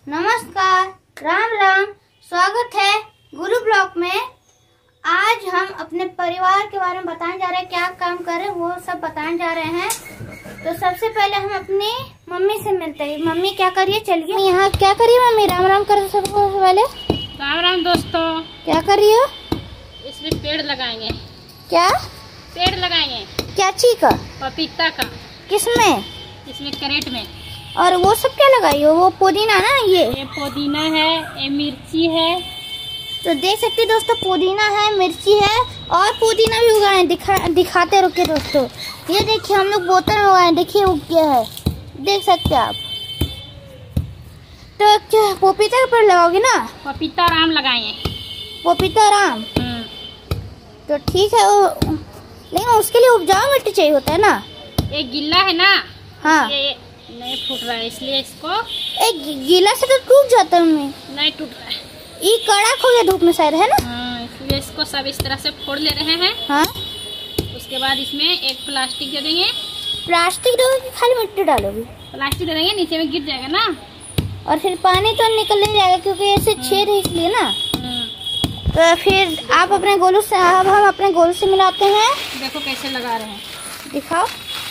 नमस्कार, राम राम। स्वागत है गुरु ब्लॉग में। आज हम अपने परिवार के बारे में बताने जा रहे हैं, क्या काम कर रहे हैं वो सब बताने जा रहे हैं। तो सबसे पहले हम अपनी मम्मी से मिलते हैं। मम्मी क्या करिए, चलिए यहाँ क्या करिए मम्मी। राम राम कर सबको पहले। राम राम दोस्तों। क्या कर रही हो? इसमें पेड़ लगाएंगे। क्या पेड़ लगाएंगे? क्या चीज का? पपीता का। किसमें? इसमें कैरेट में। और वो सब क्या लगाई हो? वो पुदीना ना, ये पुदीना है, ये मिर्ची है। तो देख सकते दोस्तों, पुदीना है, मिर्ची है और पुदीना भी उगाए। दिखाते रुके दोस्तों। ये देखिए हम लोग बोतल में उगाए, देखिए उग गया है, देख सकते हैं आप। तो क्या पपीता का पेड़ लगाओगे ना? पपीता राम लगाएंगे। पपीता राम, तो ठीक है। लेकिन उसके लिए उपजाऊ मिट्टी चाहिए होता है ना। ये गिल्ला है ना, हाँ, ये नहीं फूट रहा है, इसलिए इसको एक गीला से तो टूट जाता है। नहीं टूट रहा है, ये कड़क हो गया धूप में शायद, है ना। इसलिए इसको सब इस तरह से फोड़ ले रहे हैं। हाँ, उसके बाद इसमें एक प्लास्टिक दे देंगे। प्लास्टिक दोगे, खाली मिट्टी डालोगे? प्लास्टिक दे देंगे, नीचे में गिर जाएगा ना। और फिर पानी तो निकल नहीं जाएगा क्योंकि ऐसे छेद है, इसलिए ना। तो फिर आप अपने गोलू से, अब हम अपने गोलू से मिलाते हैं। देखो कैसे लगा रहे हैं, दिखाओ।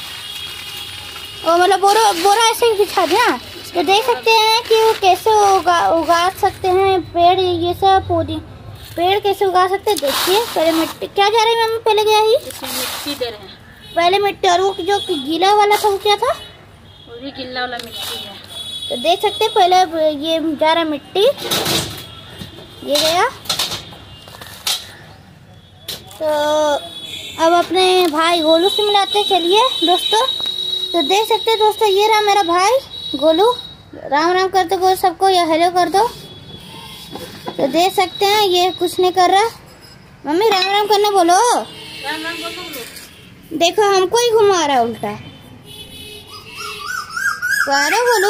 और मतलब बोरा ऐसे ही बिछा दिया। तो देख सकते हैं कि वो कैसे उगा सकते हैं पेड़। ये सब पेड़ कैसे उगा सकते हैं। देखिए पहले मिट्टी क्या जा रही है मम्मी, पहले क्या ही इसमें मिट्टी दे रहे हैं। पहले मिट्टी, और वो जो गीला वाला था वो क्या था? वो भी गीला वाला मिट्टी है। तो देख सकते हैं पहले ये जा रहा मिट्टी, ये गया। तो अब अपने भाई गोलू से मिलाते चलिए दोस्तों। तो देख सकते हैं दोस्तों, ये रहा मेरा भाई गोलू। राम राम कर दो सबको, या हेलो कर दो। तो देख सकते हैं ये कुछ नहीं कर रहा। मम्मी राम राम करना बोलो। राम राम बोलो। देखो हमको ही घुमा रहा है उल्टा। अरे बोलो।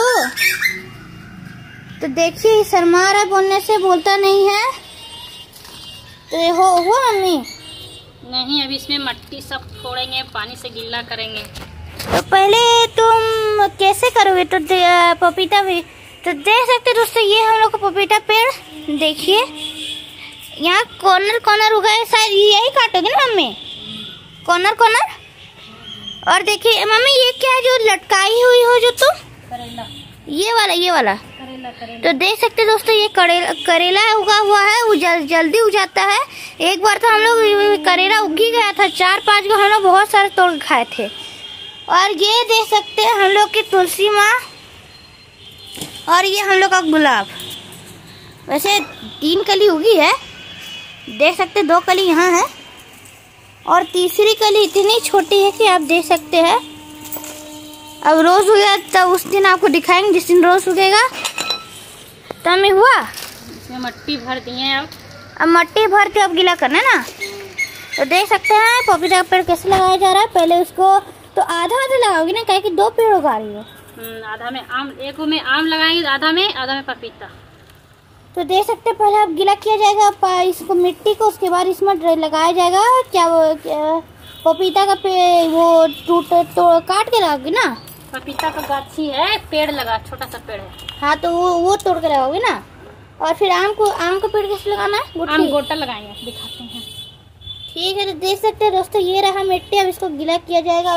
तो देखिए शर्मा रहा, बोलने से बोलता नहीं है। तो ये हो मम्मी नहीं, अभी इसमें मट्टी सब फोड़ेंगे, पानी से गीला करेंगे। तो पहले तुम कैसे करोगे? तो पपीता भी तो देख सकते दोस्तों, ये हम लोग का पपीता पेड़। देखिए यहाँ कॉर्नर उगा है, शायद यही काटोगे ना मम्मी, कॉर्नर। और देखिए मम्मी ये क्या है जो लटकाई हुई हो जो तुम? करेला। ये वाला करेला। तो देख सकते दोस्तों, ये करेला उगा हुआ है। वो जल्दी उग जाता है। एक बार तो हम लोग करेला उगी गया था, 4-5 को हम लोग बहुत सारे तोड़ के खाए थे। और ये देख सकते हैं हम लोग की तुलसी माँ, और ये हम लोग का गुलाब। वैसे 3 कली उगी है, देख सकते 2 कली यहाँ है और तीसरी कली इतनी छोटी है कि आप देख सकते हैं। अब रोज उगेगा तब उस दिन आपको दिखाएंगे, जिस दिन रोज उगेगा। तो हमें हुआ इसमें मट्टी भर दिए। अब मट्टी भर के अब गीला करना है ना। तो देख सकते हैं पपीता का पेड़ कैसे लगाया जा रहा है। पहले उसको तो आधा लगाओगी ना, कहे कि 2 पेड़ उगा रही हो। आधा में आम, एक में आम लगाएंगे, आधा में पपीता। तो देख सकते हैं पहले अब गीला किया जाएगा इसको, मिट्टी को। उसके बाद इसमें लगाया जाएगा क्या पपीता का पेड़। वो तो काट के लगाओगी ना? पपीता का गाछी है, पेड़ लगा, छोटा सा पेड़ है। हाँ, तो वो तोड़ के लगाओगे ना। और फिर आम का पेड़ कैसे लगाना है? आम गोटा लगाएंगे, दिखाते हैं। ठीक है, तो देख सकते हैं दोस्तों, ये रहा मिट्टी। अब इसको गीला किया जाएगा।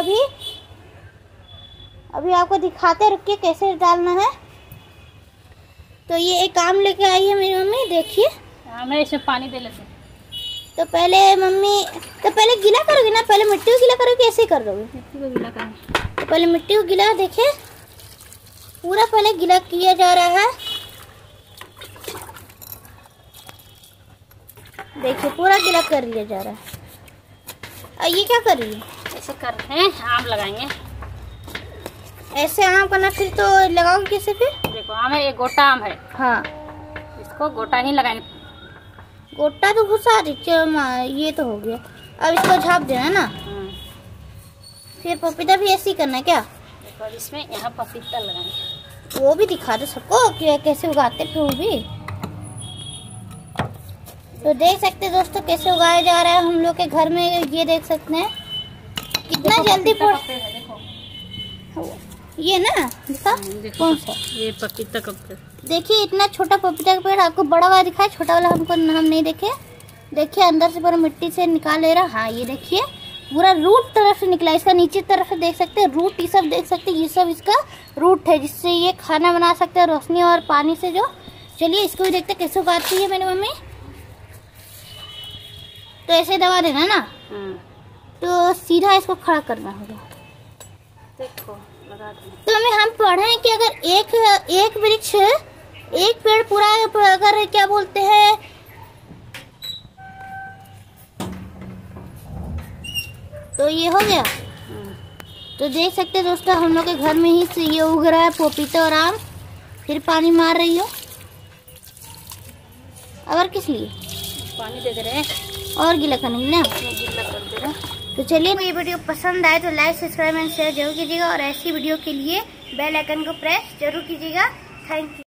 अभी आपको दिखाते रुकिए कैसे डालना है। तो ये एक आम लेके आई है मेरी मम्मी, देखिए। हमें इसमें पानी दे लेते। तो पहले मम्मी, तो पहले गीला करोगे ना? पहले मिट्टी को गीला करोगे, ऐसे ही कर दोगे? मिट्टी को गीला करेंगे। तो पहले मिट्टी को गीला, देखिए पूरा पहले गीला किया जा रहा है। देखिए पूरा गीला कर लिया जा रहा है। और ये क्या कर रही है? ऐसे कर रहे हैं, आम लगाएंगे। ऐसे आम करना, फिर तो लगाओगे कैसे फिर? देखो आम है, एक गोटा आम है। हाँ, इसको गोटा ही लगाएंगे। गोटा तो घुसा दी, ये तो हो गया। अब इसको झाप देना है ना। फिर पपीता भी ऐसे ही करना है क्या? देखो इसमें यहाँ पपीता लगाएंगे। वो भी दिखा दो सबको कि कैसे उगाते फिर वो भी। तो देख सकते हैं दोस्तों कैसे उगाया जा रहा है हम लोग के घर में। ये देख सकते हैं कितना जल्दी ये ना दिखा देखो कौन सा? ये पपीता का पेड़। देखिए इतना छोटा पपीता का पेड़, आपको बड़ा वाला दिखा है, छोटा वाला हम नहीं देखे। देखिए अंदर से पूरा मिट्टी से निकाल ले रहा। हाँ ये देखिए पूरा रूट तरफ से निकला, इसका नीचे तरफ से देख सकते हैं रूट, ये सब देख सकते हैं, ये सब इसका रूट है जिससे ये खाना बना सकते हैं रोशनी और पानी से जो। चलिए इसको भी देखते कैसे उगाती है मेरी मम्मी। तो ऐसे दबा देना ना, तो सीधा इसको खड़ा करना होगा। देखो लगा दो। तो हमें हम पढ़े हैं कि अगर एक वृक्ष, एक पेड़ पूरा अगर क्या बोलते हैं, तो ये हो गया। तो देख सकते हैं दोस्तों हम लोग के घर में ही से ये उग रहा है पपीता और आम। फिर पानी मार रही हो और किस लिए? पानी दे रहे हैं और गीला करने ना। गीला कर दे रहा। तो चलिए ये वीडियो पसंद आए तो लाइक सब्सक्राइब एंड शेयर जरूर कीजिएगा और ऐसी वीडियो के लिए बेल आइकन को प्रेस जरूर कीजिएगा। Thank you.